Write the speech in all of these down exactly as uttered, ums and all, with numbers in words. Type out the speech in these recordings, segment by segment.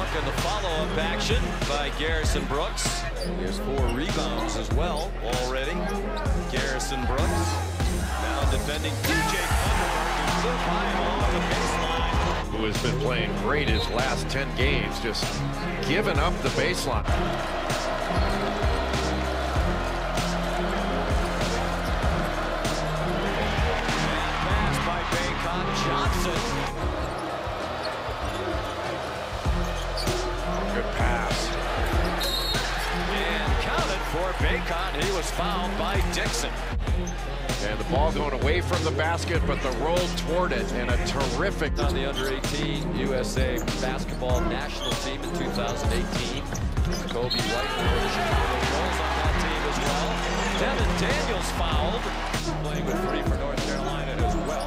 Look at the follow-up action by Garrison Brooks. There's four rebounds as well already. Garrison Brooks now defending D J Thunderberg, who stood by him along the baseline. Who has been playing great his last ten games, just giving up the baseline. And pass by Bacot. Johnson. Good pass. And counted for Bacot. He was fouled by Dixon. And the ball going away from the basket, but the roll toward it, and a terrific... On the under eighteen U S A basketball national team in two thousand eighteen. Kobe White wore the Chicago Bulls on that team as well. Devin Daniels fouled. Playing with three for North Carolina as well.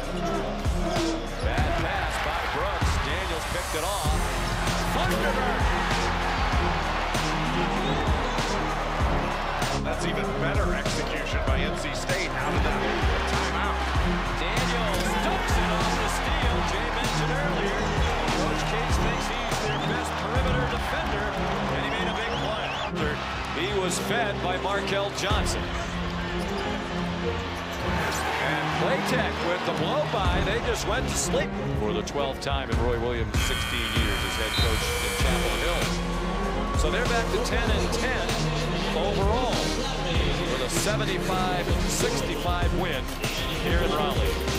Bad pass by Brooks. Daniels picked it off. Thunderberg. That's even better execution by N C State out of the timeout. Daniels dunks it off the steal. Jay mentioned earlier. Coach Case thinks he's their best perimeter defender, and he made a big play. He was fed by Markel Johnson. And Playtech with the blow-by. They just went to sleep for the twelfth time in Roy Williams' sixteen years as head coach in Chapel Hill. So they're back to ten and ten overall with a seventy-five sixty-five win here in Raleigh.